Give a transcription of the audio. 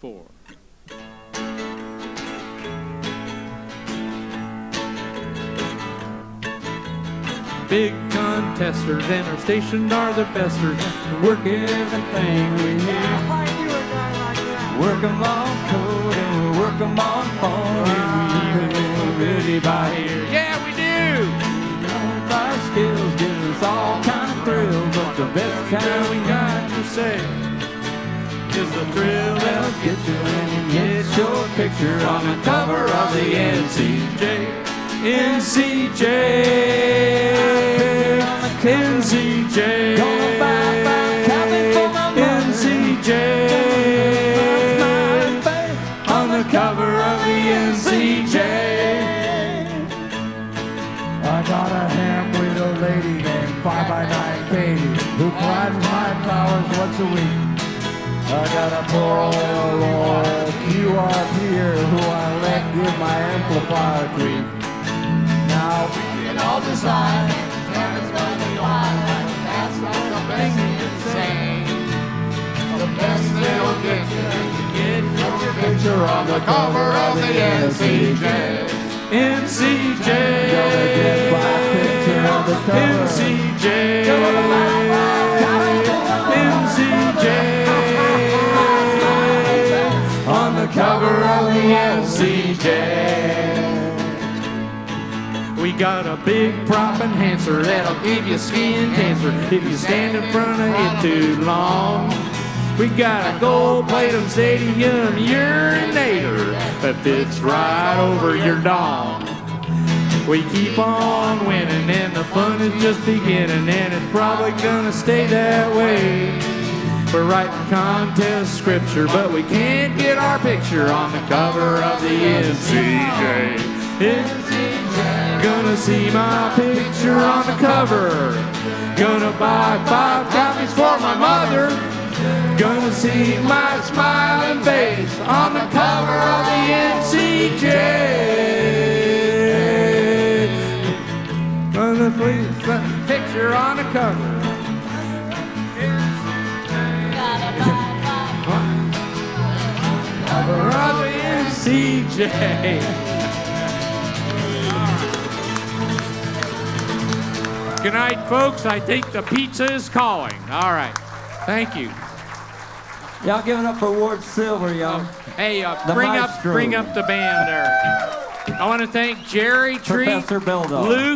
4. Big contesters and our station are the besters. Work everything we hear. Work them on code and we work them on phone. And we even do really by ear. Yeah, we do! Our skills give us all kind of thrills, but the best kind we got to say is the thrill that'll get you when you get your picture on the cover of the NCJ. NCJ, NCJ, NCJ, on the cover of the NCJ. I got a ham-wheeled lady named 5x9 Katy who climbs my towers once a week. I got a poor old QRPer who I let give my amplifier tweak. Now we can all decide that's what we want. That's not the best thing to say. The best thing will get you get your picture on the cover of the NCJ. NCJ, Gonna get my picture on the cover. NCJ, NCJ, on the cover of the NCJ. We got a big prop enhancer that'll give you skin cancer if you stand in front of it too long. We got a gold-plated stadium urinator that fits right over your dong. We keep on winning and the fun is just beginning, and it's probably gonna stay that way. We're writing contest scripture, but we can't get our picture on the cover of the NCJ. Gonna see my picture on the cover. Gonna buy 5 copies for my mother. Gonna see my smiling face on the cover of the NCJ. Gonna please picture on the cover. Cover of the NCJ. Good night, folks. I think the pizza is calling. All right. Thank you. Y'all giving up for Ward Silver, y'all. Hey, bring up the band there. I want to thank Jerry, Tree, Professor Beldo. Luke.